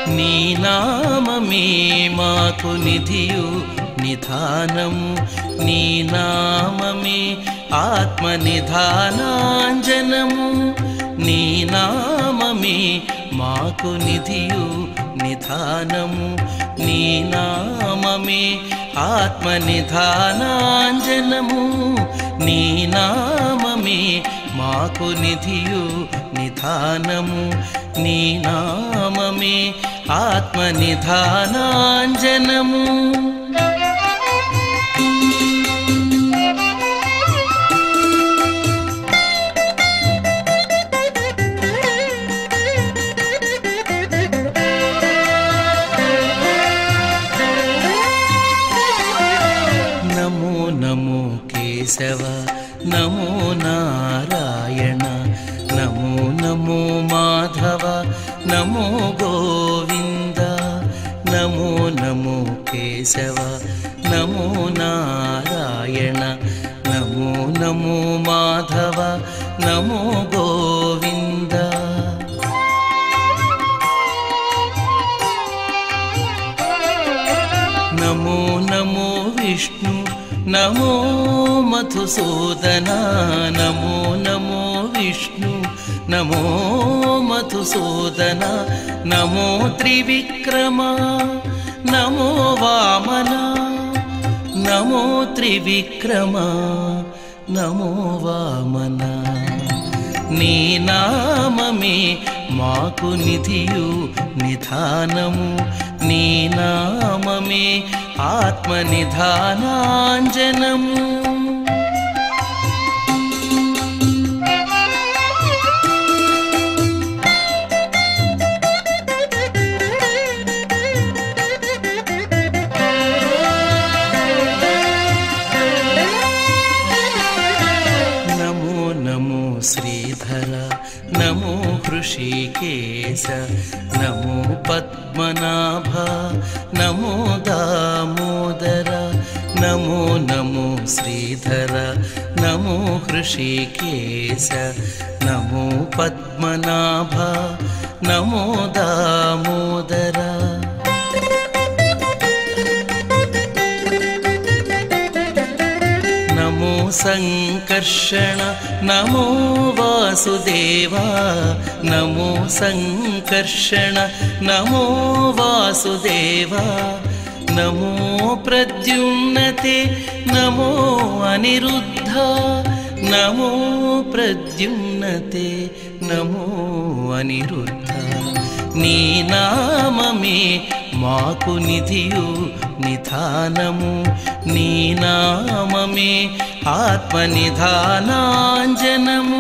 నీ నామమే మాకు నిధియు నిధానము నీ నామమే ఆత్మ నిధానాంజనము నీ నామమే మాకు నిధియు నిధానము నీ నామమే ఆత్మ నిధానాంజనము నీ నామమే మాకు నిధియు నిధానము నీ నామమే ఆత్మ నిధానాంజనము నమో నమో కేశవ నమో నారాయణ నమో నమో మాధవ నమో గోవింద నమో నమో కేశవ నమో నారాయణ నమో నమో మాధవ నమో గోవింద నమో నమో విష్ణు నమో మధుసూదన నమో నమో విష్ణు నమో మధుసూదన నమో త్రివిక్రమ నమో వామన నమో త్రివిక్రమ నమో వామన నీ నామమే మాకు నిధియు నిధానము నీ నామమే ఆత్మ నిధానాంజనము నమో నమో శ్రీధర నమో హృషికేశ నమో పద్మనాభ నమో దామోదర నమో నమో శ్రీధర నమో హృషికేశ నమో పద్మనాభ నమో దామోదర నమో సంకర్షణ నమో వాసుదేవ నమో సంకర్షణ నమో వాసుదేవ నమో ప్రద్యుమ్నతే నమో అనిరుద్ధ నమో ప్రద్యుమ్నతే నమో అనిరుద్ధ నీ నామమే మాకు నిధియు నిధానము నీ నామమే ఆత్మ నిధానాంజనము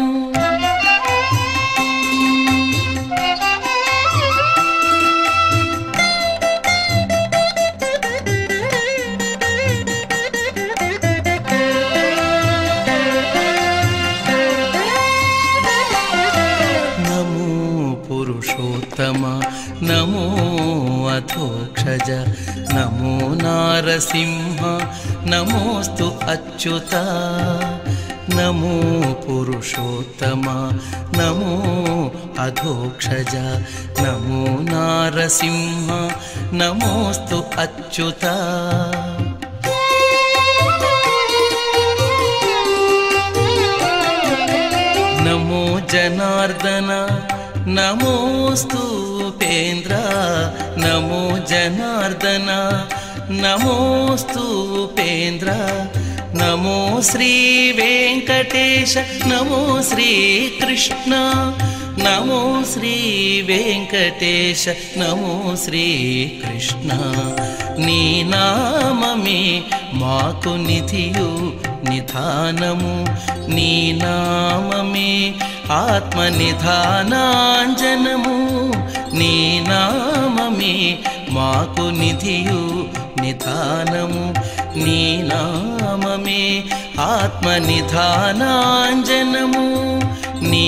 నమో పురుషోత్తమ నమో అధోక్షజ నమో నారసింహ నమోస్తు అచ్యుత నమో పురుషోత్తమ నమో అధోక్షజ నమో నారసింహ నమోస్తు అచ్యుత నమో జనార్దన నమోస్తు ఉపేంద్ర నమో జనార్దన నమోస్తు ఉపేంద్ర నమో శ్రీ వెంకటేశ నమో శ్రీకృష్ణ నమో శ్రీ వెంకటేశ నమో శ్రీకృష్ణ నీ నామమే మాకు నిధియు నిధానము నీ నామమే ఆత్మ నిధానాంజనము నీ నామమే మాకు నిధియు నిధానము నీ నామమే ఆత్మ నిధానాంజనము నీ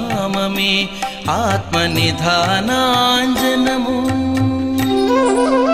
నామమే ఆత్మ నిధానాంజనము